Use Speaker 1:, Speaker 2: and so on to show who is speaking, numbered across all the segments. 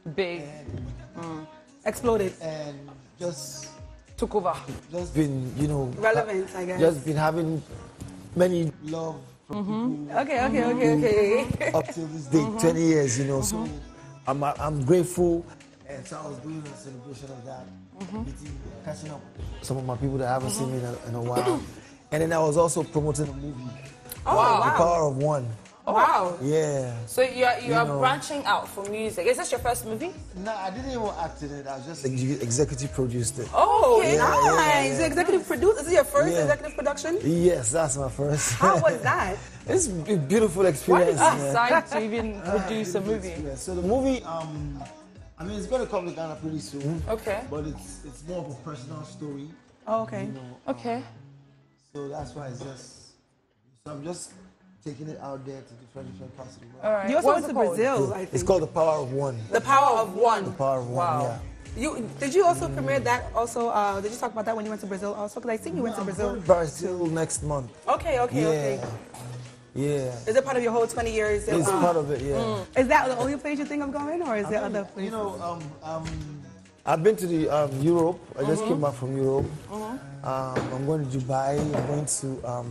Speaker 1: Big.
Speaker 2: Exploded.
Speaker 3: And just
Speaker 1: Took over.
Speaker 3: just been, you know,
Speaker 2: Relevant, I guess.
Speaker 3: just been having many love from people
Speaker 2: Okay.
Speaker 3: up till this day, 20 years, you know. So I'm grateful, and so I was doing a celebration of that, meeting, catching up with some of my people that I haven't seen in a while, and then I was also promoting a movie,
Speaker 1: Oh, wow.
Speaker 3: The Power of One.
Speaker 2: Wow.
Speaker 3: Yeah.
Speaker 1: So you are
Speaker 3: know.
Speaker 1: branching out for music. Is this your first movie?
Speaker 3: No, I didn't even act in it. I just executive produced it.
Speaker 1: Oh,
Speaker 2: Okay,
Speaker 3: Yeah,
Speaker 2: nice.
Speaker 3: yeah.
Speaker 2: The executive producer. Is it your first
Speaker 3: Yeah.
Speaker 2: executive production?
Speaker 3: Yes, that's my first.
Speaker 2: How was that?
Speaker 3: It's a beautiful
Speaker 1: why
Speaker 3: experience.
Speaker 1: did you
Speaker 3: man.
Speaker 1: decide to even produce a movie?
Speaker 3: Yeah, so the movie, I mean, it's going to come to Ghana pretty soon.
Speaker 1: Okay.
Speaker 3: But it's more of a personal story.
Speaker 2: Oh, okay.
Speaker 3: You know,
Speaker 1: Okay.
Speaker 3: so that's why it's just. So I'm just taking it out there to different parts of the world.
Speaker 1: All right.
Speaker 2: You also
Speaker 1: What
Speaker 2: went
Speaker 1: was
Speaker 2: to
Speaker 1: it called?
Speaker 2: Brazil, I think.
Speaker 3: It's called The Power of One.
Speaker 2: The Power of One.
Speaker 3: The Power of One.
Speaker 1: Wow.
Speaker 3: Yeah.
Speaker 2: Did you also premiere that also? Did you talk about that when you went to Brazil also? Because I think you went to
Speaker 3: I'm
Speaker 2: Brazil.
Speaker 3: going to Brazil next month.
Speaker 2: Okay.
Speaker 3: Yeah. Yeah.
Speaker 2: Is it part of your whole 20 years?
Speaker 3: It's part of it. Yeah.
Speaker 2: Is that the only place you think of going, or is there other places?
Speaker 3: You know, I've been to the Europe. I just came back from Europe. I'm going to Dubai. I'm going to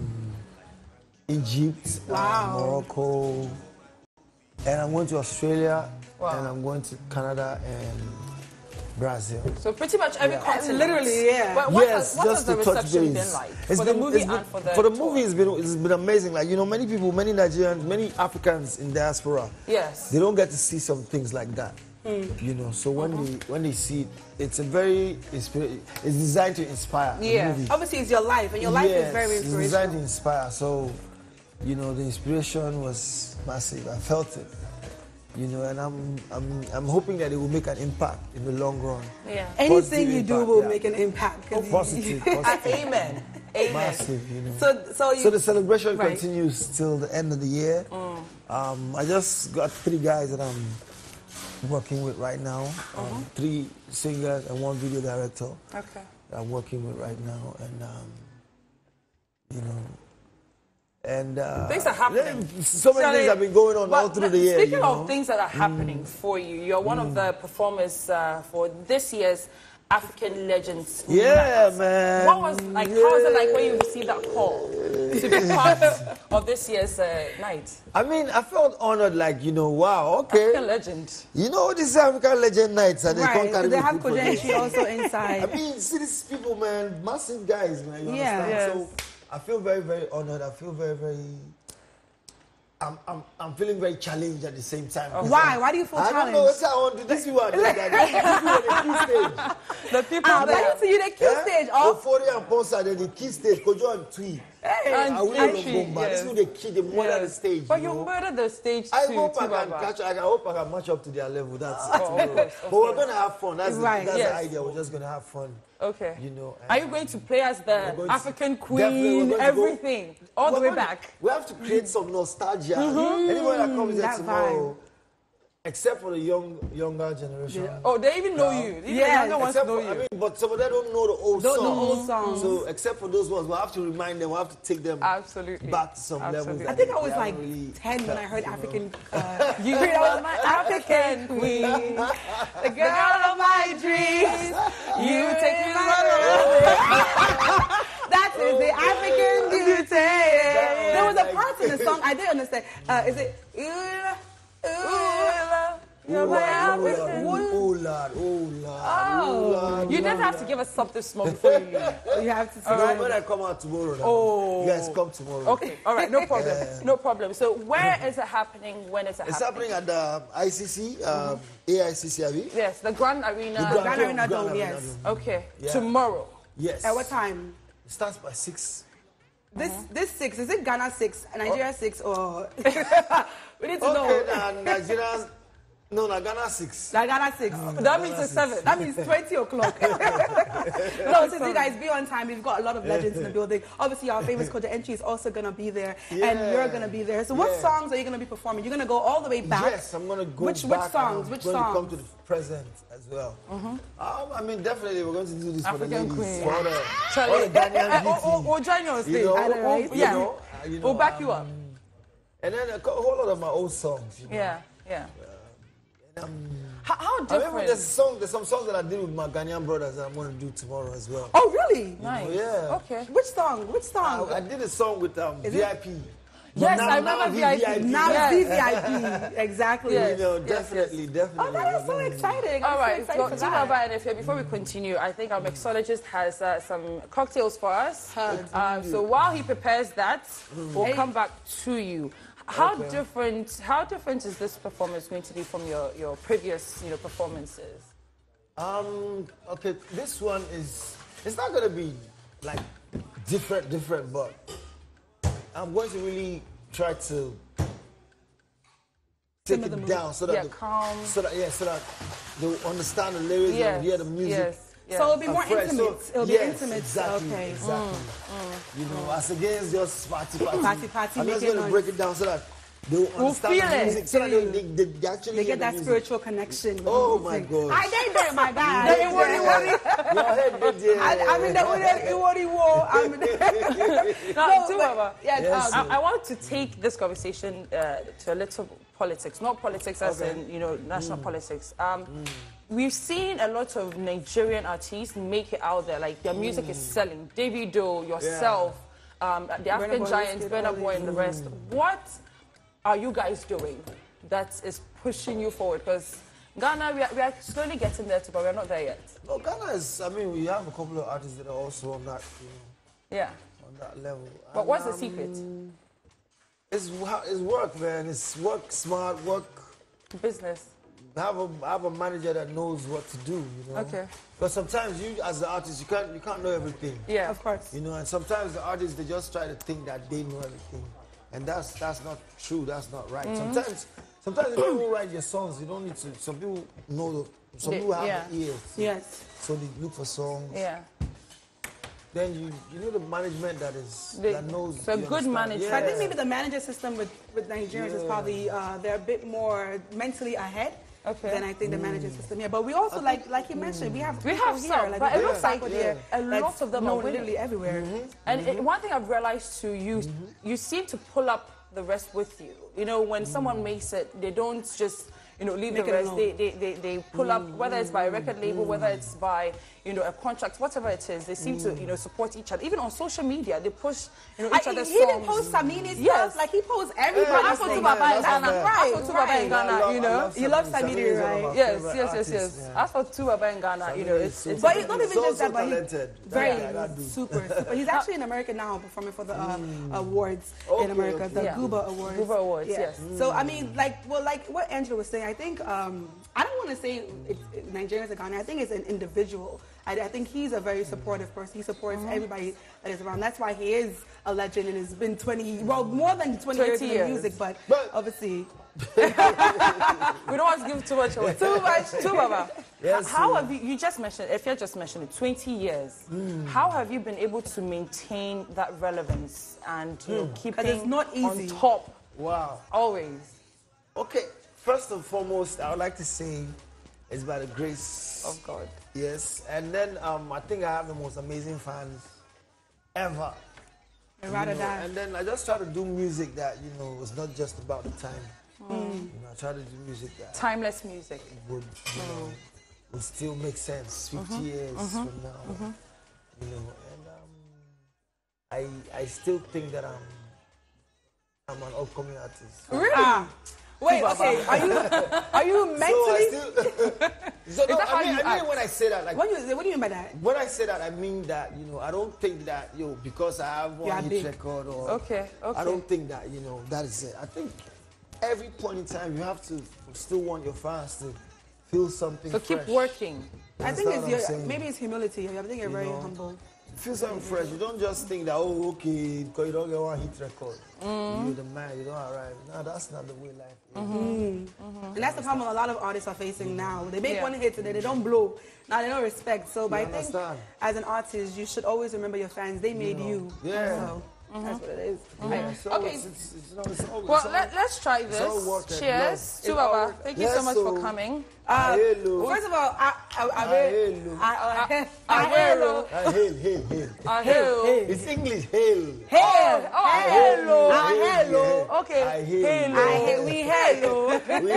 Speaker 3: Egypt,
Speaker 2: Wow.
Speaker 3: Morocco, and I'm going to Australia,
Speaker 1: Wow.
Speaker 3: and I'm going to Canada and Brazil.
Speaker 1: So pretty much every continent.
Speaker 2: Literally, yeah.
Speaker 1: But what
Speaker 3: Yes,
Speaker 1: has
Speaker 3: just
Speaker 1: the
Speaker 3: to touch
Speaker 1: reception
Speaker 3: base.
Speaker 1: been like
Speaker 3: It's
Speaker 1: for the
Speaker 3: been-
Speaker 1: movie
Speaker 3: it's been-
Speaker 1: and for the
Speaker 3: For the
Speaker 1: tour?
Speaker 3: movie, it's been amazing. Like, you know, many people, many Nigerians, many Africans in diaspora,
Speaker 1: Yes.
Speaker 3: they don't get to see some things like that. You know, so when they see it, it's designed to inspire. the
Speaker 1: Yeah.
Speaker 3: movie.
Speaker 2: Obviously, it's your life, and your life is very
Speaker 3: Yes, it's designed to
Speaker 2: inspirational.
Speaker 3: inspire. So, you know, the inspiration was massive. I felt it. You know, and I'm hoping that it will make an impact in the long run.
Speaker 1: Yeah.
Speaker 2: Anything
Speaker 3: Positive
Speaker 2: you do
Speaker 3: impact,
Speaker 2: will
Speaker 3: yeah.
Speaker 2: make an impact. 'cause you-
Speaker 3: Positive, positive,
Speaker 1: Amen. Amen.
Speaker 3: massive. You know.
Speaker 2: So you.
Speaker 3: So the celebration
Speaker 2: Right.
Speaker 3: continues till the end of the year. I just got 3 guys that I'm working with right now. 3 singers and 1 video director
Speaker 1: Okay.
Speaker 3: that I'm working with right now, and you know. And
Speaker 1: Things are happening.
Speaker 3: So many things have been going on all
Speaker 1: But
Speaker 3: through the year.
Speaker 1: Speaking
Speaker 3: you know?
Speaker 1: of things that are happening for you, you're one of the performers for this year's African Legends
Speaker 3: Yeah,
Speaker 1: Night.
Speaker 3: man.
Speaker 1: What was like? How was it like when you received that call to be part of this year's night?
Speaker 3: I mean, I felt honored. Like, you know, wow, okay.
Speaker 1: African Legend.
Speaker 3: You know, this is African Legend Nights, and they
Speaker 2: Right,
Speaker 3: can't carry
Speaker 2: they
Speaker 3: me
Speaker 2: have
Speaker 3: put for
Speaker 2: Kojenchi
Speaker 3: this.
Speaker 2: also
Speaker 3: I
Speaker 2: inside.
Speaker 3: mean, see these people, man, massive guys, man. You
Speaker 2: Yeah.
Speaker 3: understand?
Speaker 1: Yes.
Speaker 3: So I feel very, very honored. I feel very, very. I'm feeling very challenged at the same time.
Speaker 2: Why? Why do you feel
Speaker 3: I don't
Speaker 2: challenged?
Speaker 3: know. That's how I want to. These people are doing that. These people on the key stage.
Speaker 1: The people
Speaker 2: But
Speaker 1: there.
Speaker 2: you see, you the key stage. Oh,
Speaker 3: Euphoria and Ponsa, they're the key stage. Kojo and Twee.
Speaker 1: And
Speaker 3: I will
Speaker 1: Tree,
Speaker 3: Bomba.
Speaker 1: yes.
Speaker 3: These people, they key, they murder the
Speaker 1: Yes.
Speaker 3: stage.
Speaker 1: But
Speaker 3: you
Speaker 1: you
Speaker 3: know?
Speaker 1: murdered the stage
Speaker 3: I
Speaker 1: too,
Speaker 3: hope I
Speaker 1: too,
Speaker 3: can
Speaker 1: Baba.
Speaker 3: catch. I hope I can match up to their level. That's it.
Speaker 1: Oh, of course,
Speaker 3: But we're gonna have fun. That's
Speaker 2: Right,
Speaker 3: that's
Speaker 1: yes.
Speaker 3: the idea. We're just gonna have fun.
Speaker 1: Okay.
Speaker 3: You know.
Speaker 1: Are you going to play as the
Speaker 3: We're going to-
Speaker 1: African
Speaker 3: Definitely, we're
Speaker 1: queen,
Speaker 3: going to go-
Speaker 1: everything, all the
Speaker 3: We're
Speaker 1: way
Speaker 3: gonna-
Speaker 1: back?
Speaker 3: We have to create some nostalgia. Anybody that comes here
Speaker 2: that
Speaker 3: tomorrow, except for the younger generation.
Speaker 1: Oh, they even know you. Even
Speaker 2: Yeah,
Speaker 1: the younger ones
Speaker 3: Except
Speaker 1: know
Speaker 3: for,
Speaker 1: you.
Speaker 3: I mean, but some of them don't know the old
Speaker 2: Don't
Speaker 3: songs.
Speaker 2: know old songs.
Speaker 3: So, except for those ones, we'll have to remind them. We'll have to take them
Speaker 1: Absolutely.
Speaker 3: back to some
Speaker 1: Absolutely.
Speaker 3: levels.
Speaker 2: I think I was
Speaker 3: they
Speaker 2: like
Speaker 3: haven't really
Speaker 2: 10 when I heard
Speaker 3: felt,
Speaker 2: African.
Speaker 1: You are my African queen, the girl of my dreams. You take me
Speaker 2: That is the African beauty. There was a
Speaker 3: like-
Speaker 2: part in the song I didn't understand. Is it?
Speaker 1: You're my African.
Speaker 3: Oh Lord, oh Lord.
Speaker 1: You didn't have to give us something small before you leave.
Speaker 2: You have to see.
Speaker 3: Right. When I come out tomorrow, now,
Speaker 1: Oh.
Speaker 3: you guys come tomorrow.
Speaker 1: Okay, all right, no problem, no problem. So where is it happening? When is it
Speaker 3: It's
Speaker 1: happening?
Speaker 3: happening at the ICC, AICC, have you?
Speaker 1: Yes, the Grand Arena.
Speaker 2: Grand Arena Dome, yes.
Speaker 1: Okay,
Speaker 3: Yeah.
Speaker 1: tomorrow.
Speaker 3: Yes.
Speaker 2: At what time?
Speaker 3: It starts by 6.
Speaker 2: This 6, is it Ghana 6, Nigeria 6, or we need to
Speaker 3: Okay,
Speaker 2: know.
Speaker 3: now Nigeria's, no, Ghana 6.
Speaker 2: Like Ghana 6.
Speaker 1: That means it's 7.
Speaker 2: That means 20 o'clock. No, so you guys be on time. We've got a lot of legends in the building. Obviously, our famous Kojenchi is also going to be there, and you're going to be there. So what
Speaker 3: Yeah.
Speaker 2: songs are you going to be performing? You're going to go all the way back?
Speaker 3: Yes, I'm going to go
Speaker 2: Which
Speaker 3: back.
Speaker 2: songs?
Speaker 3: and
Speaker 2: Which
Speaker 3: I'm going to come
Speaker 2: songs?
Speaker 3: to the present as well. I mean, definitely, we're going to do this for the
Speaker 1: African
Speaker 3: ladies.
Speaker 1: queen.
Speaker 3: For all the
Speaker 1: Charlie,
Speaker 3: Ghanaian beauty.
Speaker 1: we'll join you on stage.
Speaker 3: You know,
Speaker 2: I know, right?
Speaker 1: Yeah.
Speaker 3: you know,
Speaker 1: We'll back you up.
Speaker 3: And then a whole lot of my old songs. You know.
Speaker 1: Yeah, yeah.
Speaker 3: And,
Speaker 1: How
Speaker 3: I
Speaker 1: different?
Speaker 3: remember there's some songs that I did with my Ghanaian brothers that I'm going to do tomorrow as well.
Speaker 2: Oh, really?
Speaker 1: Nice.
Speaker 3: Yeah.
Speaker 1: Okay.
Speaker 2: Which song? Which song?
Speaker 3: I did a song with VIP.
Speaker 1: Yes,
Speaker 3: But
Speaker 1: I remember VIP.
Speaker 2: Now
Speaker 1: Yes.
Speaker 2: VVIP. Exactly.
Speaker 1: Yes.
Speaker 3: You know, definitely.
Speaker 2: Oh, that is so exciting.
Speaker 1: All
Speaker 2: I'm
Speaker 1: right,
Speaker 2: so excited
Speaker 1: well,
Speaker 2: for
Speaker 1: Tima
Speaker 2: that.
Speaker 1: Baba and Efia, before we continue, I think our mixologist has some cocktails for us. So while he prepares that, we'll come back to you. How different is this performance going to be from your previous performances?
Speaker 3: Okay, this one it's not going to be like different, but I'm going to really try to take it down so that
Speaker 1: calm.
Speaker 3: so that they'll understand the lyrics and hear the music.
Speaker 1: Yes.
Speaker 2: So it'll be more
Speaker 3: afresh.
Speaker 2: intimate.
Speaker 3: So,
Speaker 2: It'll be
Speaker 3: yes,
Speaker 2: intimate.
Speaker 3: Exactly.
Speaker 2: Okay.
Speaker 3: You know, as against just party.
Speaker 2: Party,
Speaker 3: I'm just
Speaker 2: making
Speaker 3: going to
Speaker 2: noise.
Speaker 3: break it down so that they'll understand
Speaker 1: feel
Speaker 3: the
Speaker 1: it.
Speaker 3: music. So that they actually
Speaker 2: They
Speaker 3: hear
Speaker 2: get
Speaker 3: the
Speaker 2: that
Speaker 3: music.
Speaker 2: spiritual connection. with
Speaker 3: Oh
Speaker 2: the
Speaker 3: my
Speaker 2: music.
Speaker 3: God.
Speaker 2: I did that, my God.
Speaker 3: Hey, your head did
Speaker 2: I'm in the war. I'm in the...
Speaker 1: Now, Tima,
Speaker 3: Yes.
Speaker 1: I want to take this conversation to a little politics, not politics as in national politics. We've seen a lot of Nigerian artists make it out there, like their music is selling. Davido, yourself, the African
Speaker 2: Boy,
Speaker 1: Giants,
Speaker 2: Wizkid,
Speaker 1: Burna
Speaker 2: all
Speaker 1: Boy, and the rest. What are you guys doing that is pushing you forward? Because Ghana, we are slowly getting there too, but we're not there yet.
Speaker 3: No, Ghana is, we have a couple of artists that are also on that, on that level.
Speaker 1: But what's the secret?
Speaker 3: It's work, man. It's work smart, work.
Speaker 1: Business.
Speaker 3: Have a manager that knows what to do,
Speaker 1: Okay.
Speaker 3: But sometimes you, as the artist, you can't know everything.
Speaker 1: Yeah.
Speaker 2: Of course.
Speaker 3: And sometimes the artists, they just try to think that they know everything. And that's not true, that's not right. Sometimes if you write your songs, you don't need to. Some people know, some people have the ears.
Speaker 2: Yes.
Speaker 3: So they look for songs.
Speaker 1: Yeah.
Speaker 3: Then you know the management that knows.
Speaker 1: So
Speaker 3: you
Speaker 1: good
Speaker 3: understand.
Speaker 1: management.
Speaker 2: So I think maybe the manager system with Nigerians is probably they're a bit more mentally ahead than I think the manager system here. But we also like you mentioned, we have
Speaker 1: We
Speaker 2: people
Speaker 1: have
Speaker 2: here,
Speaker 1: some,
Speaker 2: like
Speaker 1: but it looks
Speaker 2: people
Speaker 1: like
Speaker 2: here
Speaker 1: a lot of them are winning.
Speaker 2: literally everywhere.
Speaker 1: And one thing I've realized too, you seem to pull up the rest with you. When someone makes it, they don't just leave
Speaker 2: Make
Speaker 1: the
Speaker 2: it
Speaker 1: rest.
Speaker 2: alone.
Speaker 1: They pull up, whether it's by a record label, whether it's by a contract, whatever it is. They seem to support each other. Even on social media, they push each other's songs.
Speaker 2: He didn't post Samini's stuff, like he posts everybody.
Speaker 1: I spoke to Baba in Ghana. I spoke to Baba in Ghana.
Speaker 2: You love Samini, right?
Speaker 1: Yes. As for Baba in Ghana, it's
Speaker 2: But it's not even just that, but
Speaker 3: talented.
Speaker 2: he's very super. He's actually in America now performing for the awards in America, the Guba Awards.
Speaker 1: Guba Awards, yes.
Speaker 2: So like what Angela was saying, I think I don't want to say Nigerians are Ghana. I think it's an individual. I think he's a very supportive person. He supports everybody that is around. That's why he is a legend and has been more than 20 years in music. But obviously,
Speaker 1: we don't want to give too much away. Too Baba.
Speaker 3: Yes,
Speaker 1: how have you just mentioned, Efia just mentioned it, 20 years. How have you been able to maintain that relevance and keeping
Speaker 2: it's not easy.
Speaker 1: on top?
Speaker 3: Wow.
Speaker 1: Always.
Speaker 3: Okay, first and foremost, I would like to say it's by the grace
Speaker 1: of God.
Speaker 3: Yes, and then I think I have the most amazing fans ever. And then I just try to do music that it's not just about the time. I try to do music that
Speaker 1: timeless music
Speaker 3: would still make sense 50 years from now. And I still think that I'm an upcoming artist.
Speaker 2: Really? Wait, okay. Are you mentally?
Speaker 3: I mean when I say that, like,
Speaker 2: what do you mean by that?
Speaker 3: When I say that, I mean that I don't think that because I have one hit record or I don't think that that is it. I think every point in time you have to still want your fans to feel something.
Speaker 1: So keep working.
Speaker 2: I think maybe it's humility. I think you're very humble.
Speaker 3: Feel something fresh. You don't just think that, okay, because you don't get one hit record, you're the man, you don't arrive. No, that's not the way life is.
Speaker 2: And that's the problem a lot of artists are facing now. They make one hit and then they don't blow. Now they don't respect. So I think as an artist, you should always remember your fans. They made you.
Speaker 3: Yeah.
Speaker 2: So That's what it is.
Speaker 3: Okay.
Speaker 1: Well, let's try this. Cheers to Baba. Thank you so much for coming.
Speaker 2: First of all,
Speaker 3: Hail. It's English. Hail.
Speaker 2: Hail.
Speaker 1: Hello.
Speaker 2: Hello.
Speaker 1: Okay.
Speaker 2: Hello. We hello.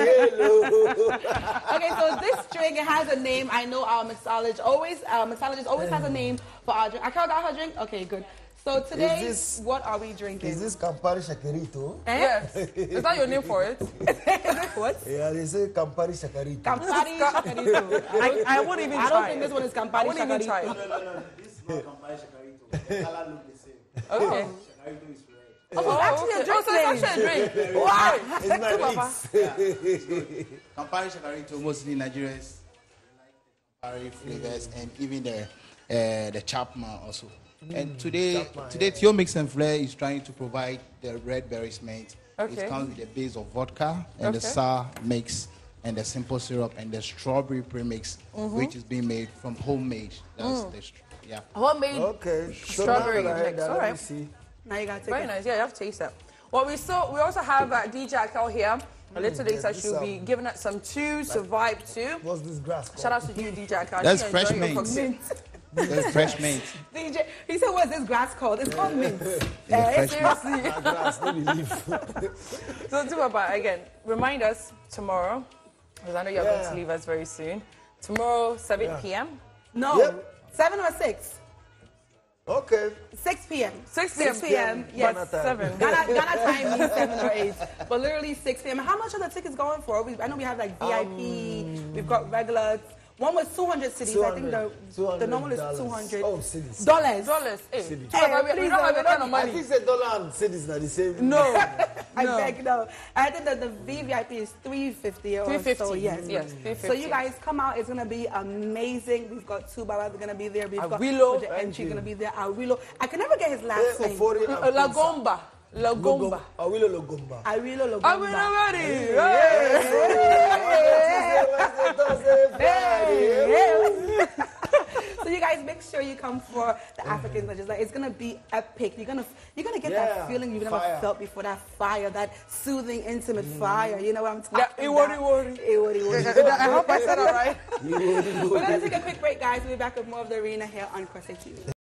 Speaker 3: Hello.
Speaker 2: Okay, so this drink, it has a name. I know our mixologist always has a name for our drink. I got her drink? Okay, good. So today, what are we drinking?
Speaker 3: Is this Campari Shakarito?
Speaker 1: Yes. Is that your name for it?
Speaker 2: What?
Speaker 3: Yeah, they say Campari Shakarito.
Speaker 2: Campari Shakarito.
Speaker 1: I won't even try.
Speaker 2: I don't think this one is Campari
Speaker 1: I won't even try.
Speaker 2: Shakarito.
Speaker 4: No. This is not Campari Shakarito. The color look the same.
Speaker 1: Okay.
Speaker 4: Shakarito is red.
Speaker 2: Oh, actually a drink.
Speaker 1: So it's actually a drink. Wow.
Speaker 3: It's my mix.
Speaker 4: Campari Shakarito, mostly Nigerians like the Campari flavors and even the Chapman also. And today Theo Mix and Flair is trying to provide the red berry cement.
Speaker 1: Okay.
Speaker 4: It comes with a base of vodka and the sour mix and the simple syrup and the strawberry premix, which is being made from homemade. That's
Speaker 1: Homemade
Speaker 3: now
Speaker 1: strawberry
Speaker 3: that I heard
Speaker 1: mix.
Speaker 3: that,
Speaker 1: All
Speaker 3: let me
Speaker 1: right.
Speaker 3: see.
Speaker 2: Now you gotta take
Speaker 1: Very
Speaker 2: it.
Speaker 1: nice. Yeah, you have to taste that. Well, we also have DJ Akel here. A little later,
Speaker 3: this
Speaker 1: she'll be giving us some tunes to vibe to.
Speaker 3: What's this grass called?
Speaker 1: Shout out to you, DJ Akel.
Speaker 4: That's
Speaker 1: She
Speaker 4: fresh
Speaker 1: enjoying your
Speaker 4: mint.
Speaker 1: cocktail.
Speaker 4: That's fresh mint.
Speaker 2: DJ, he said, what's this grass called? It's called mint.
Speaker 4: Fresh
Speaker 1: Seriously.
Speaker 3: Grass, no believe.
Speaker 1: So, Tubaba, again, remind us tomorrow, because I know you're going to leave us very soon. Tomorrow, 7 p.m.
Speaker 2: No,
Speaker 3: Yep.
Speaker 2: 7 or 6?
Speaker 3: Okay.
Speaker 2: 6 p.m.
Speaker 1: 6 p.m.
Speaker 2: 6 p.m.
Speaker 1: Yes,
Speaker 3: Ghana time.
Speaker 1: 7.
Speaker 2: Ghana time means 7 or 8, but literally 6 p.m. How much are the tickets going for? I know we have like VIP, we've got regular. One was 200 cities. I think the normal is 200.
Speaker 3: Oh, cities.
Speaker 2: Dollars.
Speaker 1: Hey,
Speaker 3: Cedi.
Speaker 1: Tubaba, we don't have that kind of
Speaker 3: I
Speaker 1: money.
Speaker 3: think the dollar and cities are the same.
Speaker 1: No.
Speaker 2: I beg, no. I think that the VVIP is 350 or
Speaker 1: 350.
Speaker 2: so. Yes,
Speaker 1: 350.
Speaker 2: So you guys come out. It's gonna be amazing. We've got two Babas are gonna be there. We've got
Speaker 1: Awilo.
Speaker 2: the entry gonna be there. Awilo. I can never get his last name.
Speaker 1: Lagomba. Lagomba.
Speaker 3: Awilo Logomba.
Speaker 2: Awilo Logomba.
Speaker 1: I'm ready.
Speaker 2: So you guys make sure you come for the African Legends. Like, it's gonna be epic. You're gonna get that feeling you've never felt before. That fire, that soothing, intimate fire. You know what I'm talking about?
Speaker 1: Iwori. I hope I said it right.
Speaker 2: We're gonna take a quick break, guys. We'll be back with more of the arena here on Crusade TV.